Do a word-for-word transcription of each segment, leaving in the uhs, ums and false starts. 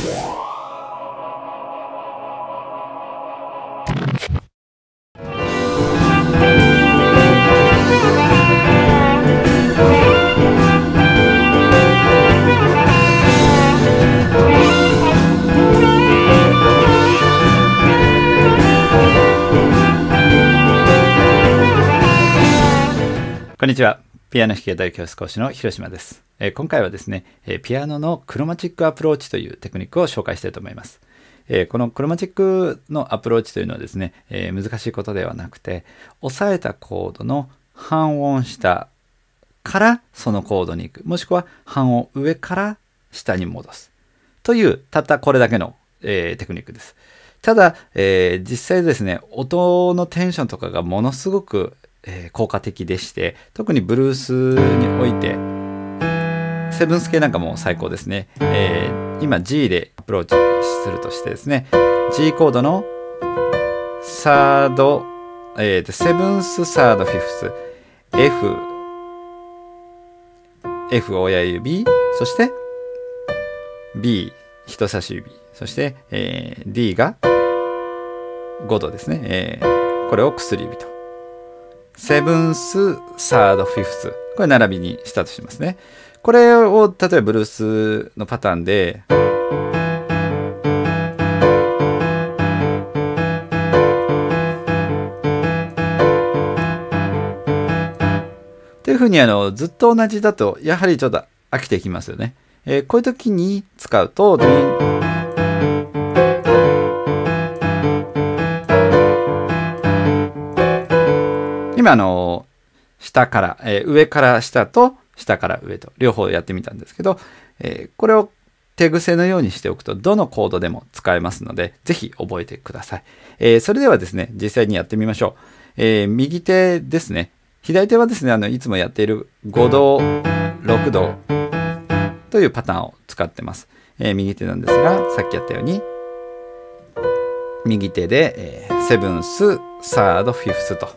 こんにちは。ピアノ弾き語り教室講師の広島です。えー、今回はですね、えー、ピアノのクロマチックアプローチというテクニックを紹介したいと思います。えー、このクロマチックのアプローチというのはですね、えー、難しいことではなくて、押さえたコードの半音下からそのコードに行く、もしくは半音上から下に戻すというたったこれだけの、えー、テクニックです。ただ、えー、実際ですね、音のテンションとかがものすごくえー、効果的でして、特にブルースにおいてセブンス系なんかも最高ですね。えー、今 G でアプローチするとしてですね、 G コードのサード、えー、セブンスサードフィフス F F 親指、そして B 人差し指、そして、えー、D がごどですね、えー、これを薬指とセブンス、サード、フィフス。これ並びにしたとしますね。これを、例えばブルースのパターンで、というふうにあのずっと同じだと、やはりちょっと飽きてきますよね。えー、こういう時に使うと、今あの下から、えー、上から下と下から上と両方やってみたんですけど、えー、これを手癖のようにしておくとどのコードでも使えますので、ぜひ覚えてください。えー、それではですね、実際にやってみましょう。えー、右手ですね。左手はですね、あのいつもやっているごど、ろくどというパターンを使ってます。えー、右手なんですが、さっきやったように右手で、えー、セブンス、サード、フィフスと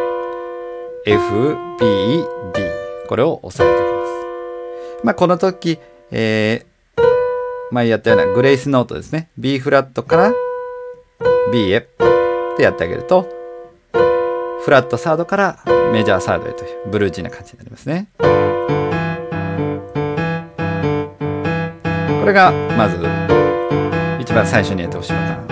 F、B、D。これを押さえておきます。まあ、この時、えー、前やったようなグレイスノートですね。B フラットから B へってやってあげると、フラットサードからメジャーサードへというブルージーな感じになりますね。これがまず一番最初にやってほしいパタ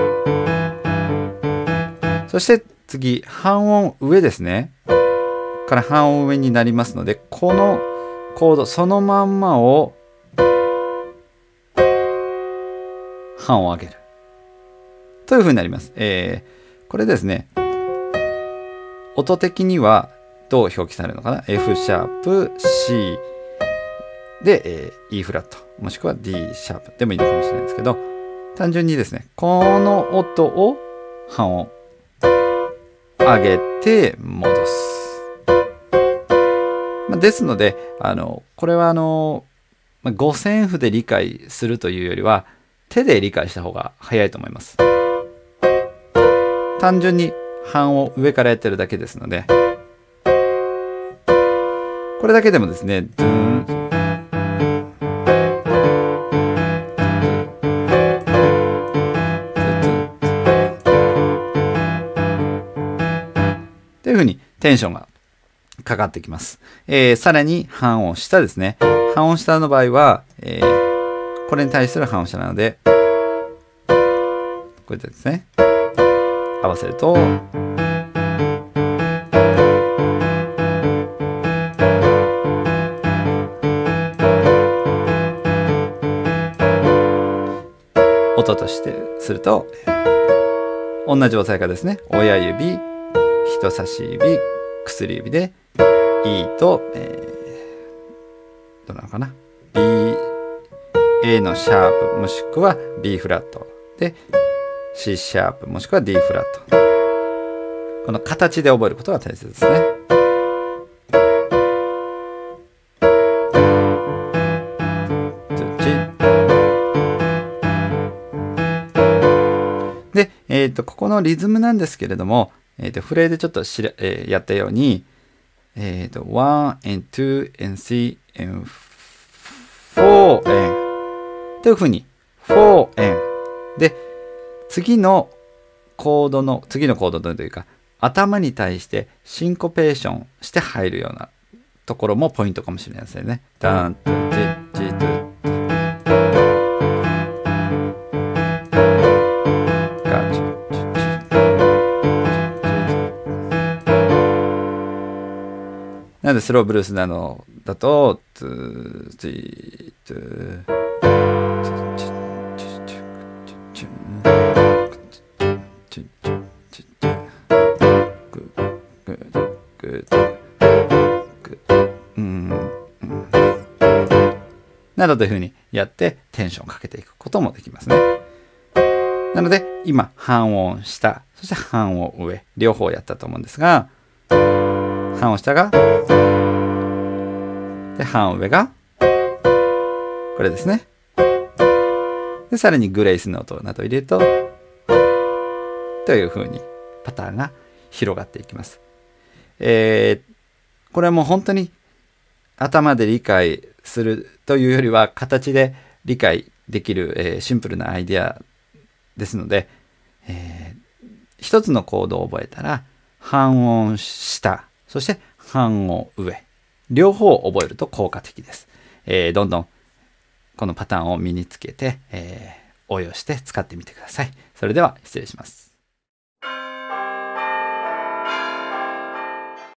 ーン。そして次、半音上ですね。から半音上になりますので、このコードそのまんまを半音上げるというふうになります。えー、これですね、音的にはどう表記されるのかな。 F シャープ C で、えー、E フラットもしくは D シャープでもいいのかもしれないですけど、単純にですね、この音を半音上げて戻す。ですので、あのこれはあの五線譜で理解するというよりは手で理解した方が早いと思います。単純に半音上からやってるだけですので、これだけでもですね、ドゥーンというふうにテンションがかかってきます。えー、さらに半音下ですね。半音下の場合は、えー、これに対する半音下なので、こうやってですね、合わせると、音としてすると、同じ押さえ方ですね。親指、人差し指、薬指で E と、えー、どうなのかな B、A のシャープもしくは B フラットで C シャープもしくは D フラット、この形で覚えることが大切ですね。で、えー、とここのリズムなんですけれども、えー、とフレでちょっとしら、えー、やったように、えー、とワン and ツー and スリー and フォー and というふうにフォーエンで、次のコードの、次のコードというか、頭に対してシンコペーションして入るようなところもポイントかもしれませんね。ダン、トゥ、チッ、チッ、トゥ。なので、スローブルースなのだと、ツー、ツー、ツー、などというふうにやってテンションをかけていくこともできますね。なので今半音下、そして半音上、両方やったと思うんですが、半音下が、で半音上がこれですね。でさらにグレイスの音などを入れるとというふうにパターンが広がっていきます。えー、これはもう本当に頭で理解するというよりは形で理解できる、えー、シンプルなアイデアですので、えー、一つのコードを覚えたら半音下、そして半音上、両方覚えると効果的です。えー、どんどんこのパターンを身につけて、えー、応用して使ってみてください。それでは失礼します。